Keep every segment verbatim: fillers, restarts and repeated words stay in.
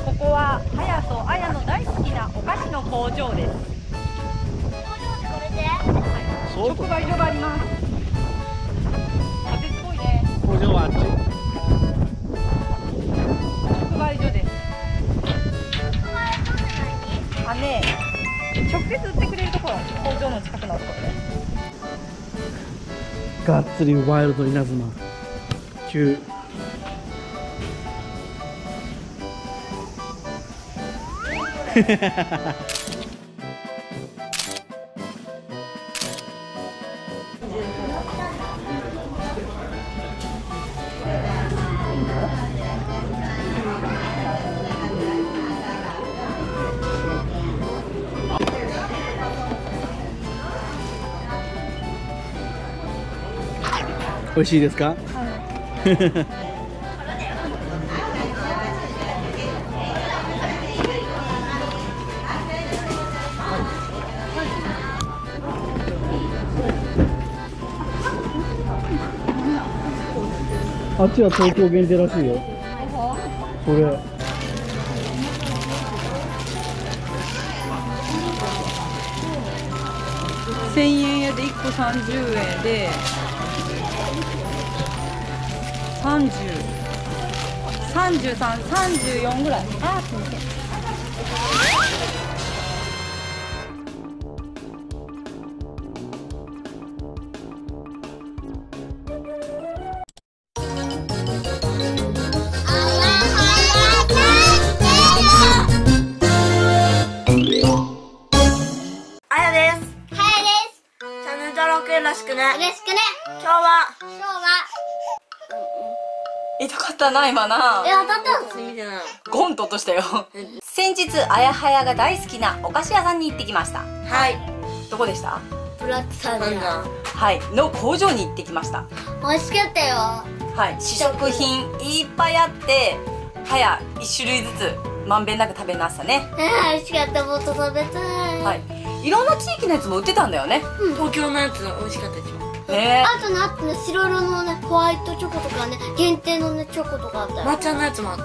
ここははやとあやの大好きなお菓子の工場です。直売所があります。風すごいね。 工場はあっち。 直売所です。あね、直接売ってくれるところ、工場の近くのところです。 がっつりワイルド稲妻級。美味しいですか？はい。あっちは東京限定らしいよ。それ。 せんえんやでいっこさんじゅうえんでさんじゅう、さんじゅうさん、さんじゅうよんぐらい。あー、すみません。 あやです。 はやです。 チャンネル登録よろしくね。 よろしくね。 今日は今日は痛かったな、今な。 え、当たったの？ 見てない。 ゴンととしたよ。先日、あやはやが大好きなお菓子屋さんに行ってきました。 はい。 どこでした？ ブラックサンダなんー。 だ。 はい、の工場に行ってきました。 美味しかったよ。 はい、試食品いっぱいあって、はや一種類ずつまんべんなく食べましたね。 えー、美味しかった。もっと食べたい。 はい、いろんな地域のやつも売ってたんだよね。 東京のやつ美味しかったでしょ。 ねあとね、あとね、白色のね、ホワイトチョコとかね、限定のね、チョコとかあったよ。 抹茶のやつもあった。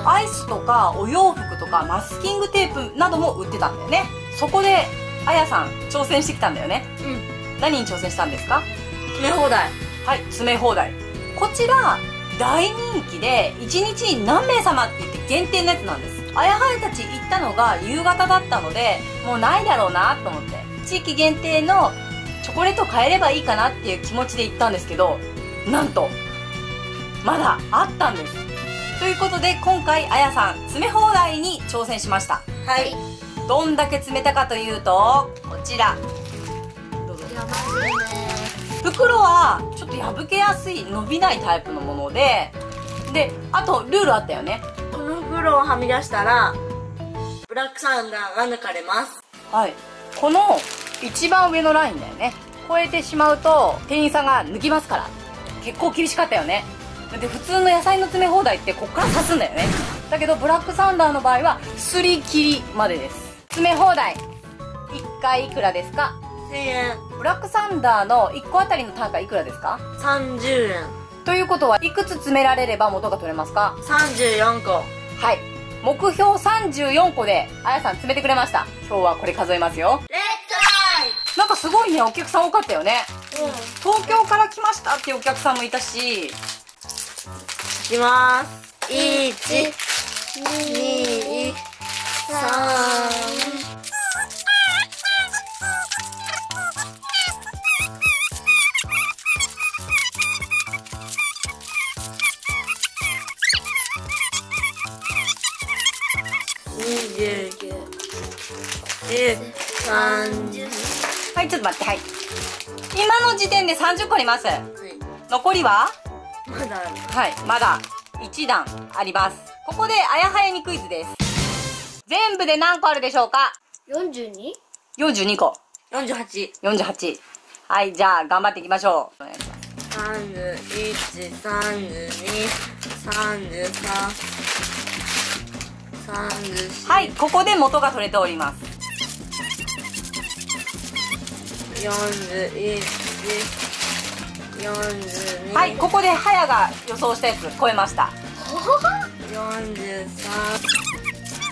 アイスとかお洋服とかマスキングテープなども売ってたんだよね。そこであやさん挑戦してきたんだよね。 うん。 何に挑戦したんですか？ 詰め放題。 はい、詰め放題。こちら大人気でいちにちに何名様って言って限定のやつなんです。あやはやたち行ったのが夕方だったのでもうないだろうなと思って、地域限定のチョコレート買えればいいかなっていう気持ちで行ったんですけど、なんとまだあったんです。ということで今回あやさん詰め放題に挑戦しました。 はい。 どんだけ詰めたかというと、こちらどうぞ。 やばいね。 袋はちょっと破けやすい伸びないタイプのもので、であとルールあったよね。 この袋をはみ出したらブラックサンダーが抜かれます。 はい、この一番上のラインだよね。超えてしまうと店員さんが抜きますから、結構厳しかったよね。で普通の野菜の詰め放題ってこっから刺すんだよね。だけどブラックサンダーの場合はすり切りまでです。詰め放題いっかいいくらですか？ せんえん。 ブラックサンダーのいっこあたりの単価いくらですか？ さんじゅうえん。 ということはいくつ詰められれば元が取れますか？ さんじゅうよんこ。 はい、目標さんじゅうよんこであやさん詰めてくれました。今日はこれ数えますよ。 レッツなんかすごいね、お客さん多かったよね。 ライ。うん。 東京から来ましたっていうお客さんもいたし。 いきまーす。いち、に、さん。にじゅうきゅう、さんじゅう。 はい、ちょっと待って、はい。今の時点でさんじゅっこあります。 はい。 残りはまだある。 はい、まだいちだんあります。ここであやはやにクイズです。全部で何個あるでしょうか？ よんじゅうに？ よんじゅうにこ。 よんじゅうはち。 よんじゅうはち。はい、じゃあ頑張っていきましょう。お願いします。 さんじゅういち、さんじゅうに、さんじゅうさん、さんじゅうよん。 はい、ここで元が取れております。 よんじゅういち、よんじゅうに。 はい、ここではやが予想したやつ超えました。 よんじゅうさん、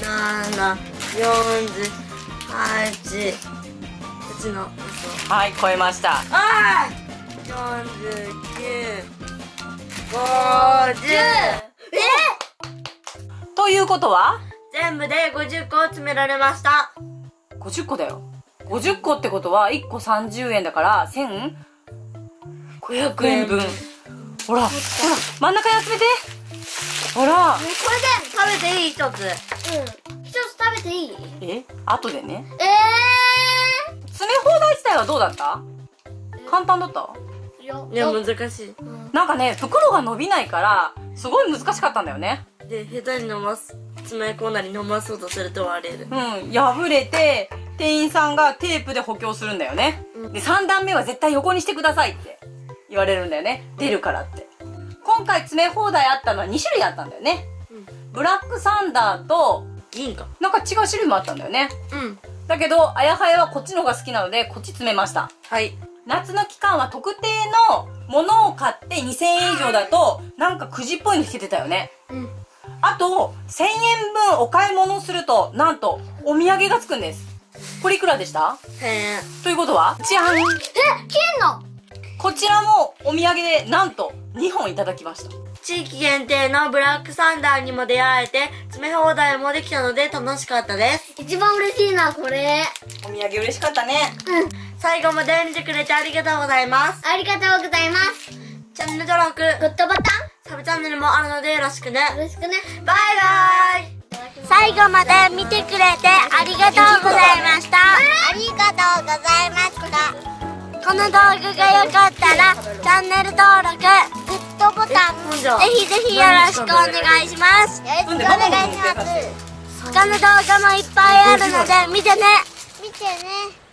なな、よんじゅうはち、うちの嘘。 はい、超えました。 あーよんじゅうきゅう、ごじゅう。えということは全部でごじゅっこ詰められました。 ごじゅっこだよ。ごじゅっこってことは、いっこさんじゅうえんだから、せんごひゃくえんぶん。ほら、ほら、真ん中に集めて。ほら。 これで食べていい？一つ。 うん。一つ食べていい？ え後でね。 え詰め放題自体はどうだった？簡単だった？ ー。いや、 いや、難しい。 なんかね、袋が伸びないから、すごい難しかったんだよね。 で、下手に飲ます、詰め込んだり飲まそうとすると割れる。 うん、破れて、店員さんがテープで補強するんだよね。 うんで、さん段目は絶対横にしてくださいって言われるんだよね。出るからって。今回詰め放題あったのはに種類あったんだよね。 うんブラックサンダーと、 銀か。 なんか違う種類もあったんだよね。 うん。 だけど、あやはやはこっちの方が好きなので、こっち詰めました。 はい。 夏の期間は特定のものを買ってにせんえん以上だと、なんかくじっぽいの引けてたよね。 うん。 あと、せんえんぶんお買い物すると、なんと、お土産がつくんです。これいくらでした？ せんえん。 ということは、じゃん！ え、金のこちらもお土産で、なんと、にほんいただきました。 地域限定のブラックサンダーにも出会えて、詰め放題もできたので楽しかったです。 一番嬉しいな、これ。 お土産嬉しかったね。 うん。 最後まで見てくれてありがとうございます。 ありがとうございます。 チャンネル登録、 グッドボタサブチャンネルもあるのでよろしくね。 ンよろしくね。 バイバイ。最後まで見てくれてありがとうございました。 ありがとうございました。 この動画が良かったらチャンネル登録、 グッドボタン、 ぜぜひぜひよろしくお願いします。 よろしくお願いします。 他の動画もいっぱいあるので見てね。 見てね。